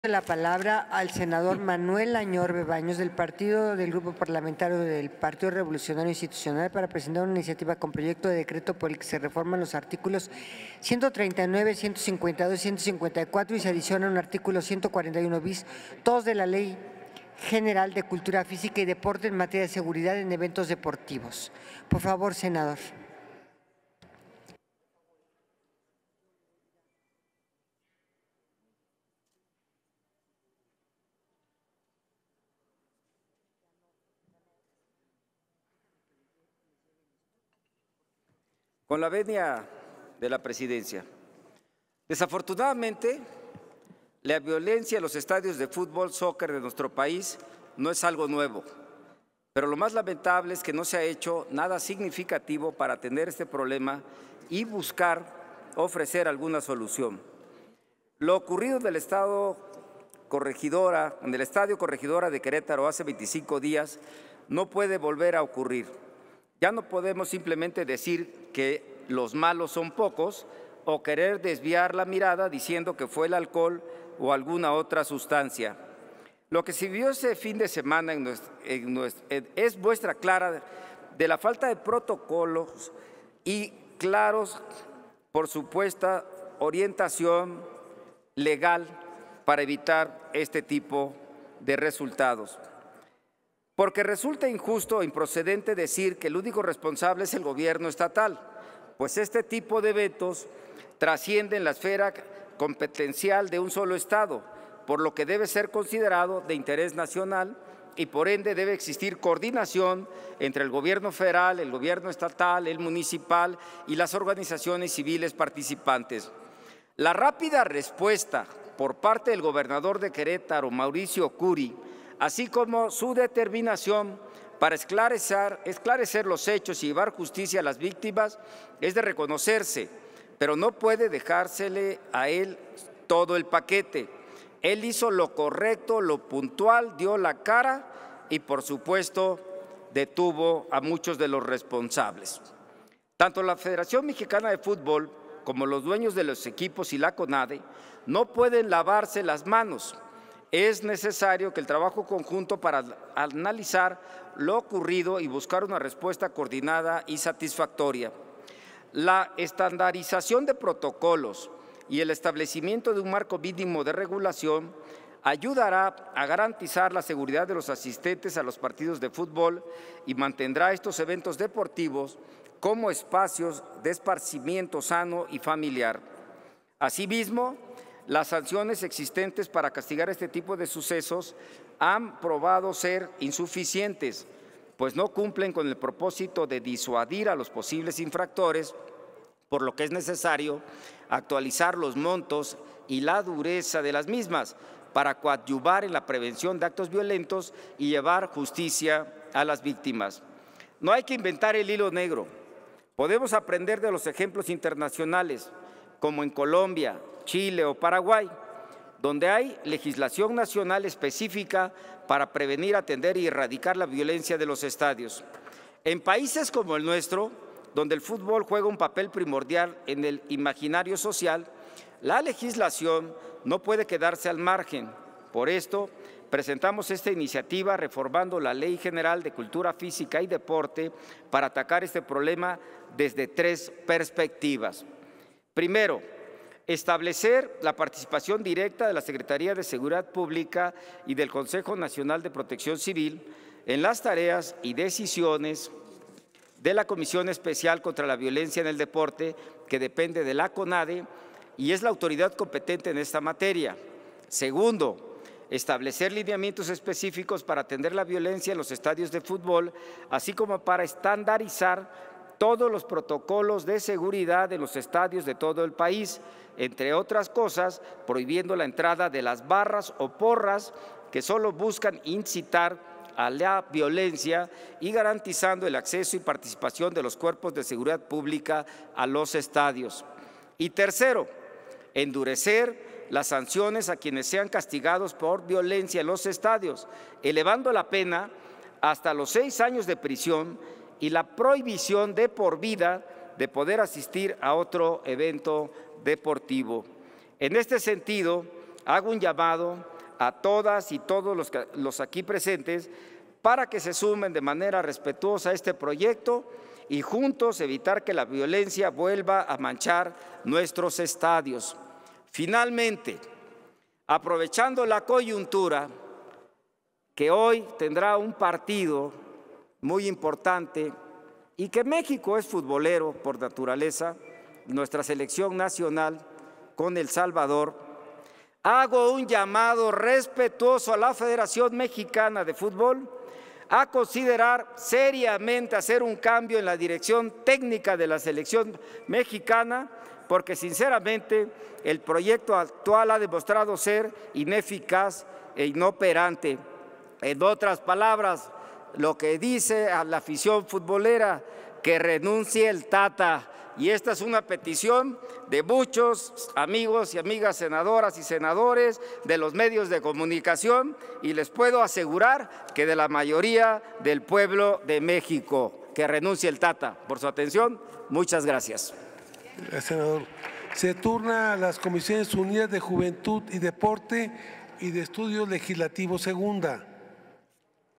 La palabra al senador Manuel Añorbe Baños del Grupo Parlamentario del Partido Revolucionario Institucional para presentar una iniciativa con proyecto de decreto por el que se reforman los artículos 139, 152, 154 y se adiciona un artículo 141 bis, todos de la Ley General de Cultura Física y Deporte en materia de seguridad en eventos deportivos. Por favor, senador. Con la venia de la presidencia. Desafortunadamente, la violencia en los estadios de fútbol, soccer de nuestro país no es algo nuevo, pero lo más lamentable es que no se ha hecho nada significativo para atender este problema y buscar ofrecer alguna solución. Lo ocurrido en el Estadio Corregidora de Querétaro hace 25 días no puede volver a ocurrir. Ya no podemos simplemente decir que los malos son pocos o querer desviar la mirada diciendo que fue el alcohol o alguna otra sustancia. Lo que se vio ese fin de semana es muestra clara de la falta de protocolos y claros, por supuesta, orientación legal para evitar este tipo de resultados. Porque resulta injusto o improcedente decir que el único responsable es el gobierno estatal, pues este tipo de eventos trascienden la esfera competencial de un solo estado, por lo que debe ser considerado de interés nacional y por ende debe existir coordinación entre el gobierno federal, el gobierno estatal, el municipal y las organizaciones civiles participantes. La rápida respuesta por parte del gobernador de Querétaro, Mauricio Curi, así como su determinación para esclarecer los hechos y llevar justicia a las víctimas, es de reconocerse, pero no puede dejársele a él todo el paquete. Él hizo lo correcto, lo puntual, dio la cara y, por supuesto, detuvo a muchos de los responsables. Tanto la Federación Mexicana de Fútbol como los dueños de los equipos y la CONADE no pueden lavarse las manos. Es necesario que el trabajo conjunto para analizar lo ocurrido y buscar una respuesta coordinada y satisfactoria. La estandarización de protocolos y el establecimiento de un marco mínimo de regulación ayudará a garantizar la seguridad de los asistentes a los partidos de fútbol y mantendrá estos eventos deportivos como espacios de esparcimiento sano y familiar. Asimismo, las sanciones existentes para castigar este tipo de sucesos han probado ser insuficientes, pues no cumplen con el propósito de disuadir a los posibles infractores, por lo que es necesario actualizar los montos y la dureza de las mismas para coadyuvar en la prevención de actos violentos y llevar justicia a las víctimas. No hay que inventar el hilo negro. Podemos aprender de los ejemplos internacionales, como en Colombia, Chile o Paraguay, donde hay legislación nacional específica para prevenir, atender y erradicar la violencia de los estadios. En países como el nuestro, donde el fútbol juega un papel primordial en el imaginario social, la legislación no puede quedarse al margen. Por esto, presentamos esta iniciativa reformando la Ley General de Cultura Física y Deporte para atacar este problema desde 3 perspectivas. Primero, establecer la participación directa de la Secretaría de Seguridad Pública y del Consejo Nacional de Protección Civil en las tareas y decisiones de la Comisión Especial contra la Violencia en el Deporte, que depende de la CONADE y es la autoridad competente en esta materia. Segundo, establecer lineamientos específicos para atender la violencia en los estadios de fútbol, así como para estandarizar todos los protocolos de seguridad de los estadios de todo el país, entre otras cosas, prohibiendo la entrada de las barras o porras que solo buscan incitar a la violencia y garantizando el acceso y participación de los cuerpos de seguridad pública a los estadios. Y tercero, endurecer las sanciones a quienes sean castigados por violencia en los estadios, elevando la pena hasta los 6 años de prisión y la prohibición de por vida de poder asistir a otro evento deportivo. En este sentido, hago un llamado a todas y todos los aquí presentes para que se sumen de manera respetuosa a este proyecto y juntos evitar que la violencia vuelva a manchar nuestros estadios. Finalmente, aprovechando la coyuntura que hoy tendrá un partido muy importante y que México es futbolero por naturaleza, nuestra selección nacional con El Salvador, hago un llamado respetuoso a la Federación Mexicana de Fútbol a considerar seriamente hacer un cambio en la dirección técnica de la selección mexicana, porque sinceramente el proyecto actual ha demostrado ser ineficaz e inoperante. En otras palabras, lo que dice a la afición futbolera, que renuncie el Tata. Y esta es una petición de muchos amigos y amigas senadoras y senadores de los medios de comunicación, y les puedo asegurar que de la mayoría del pueblo de México, que renuncie el Tata. Por su atención, muchas gracias. Gracias, senador. Se turna a las Comisiones Unidas de Juventud y Deporte y de Estudios Legislativos segunda.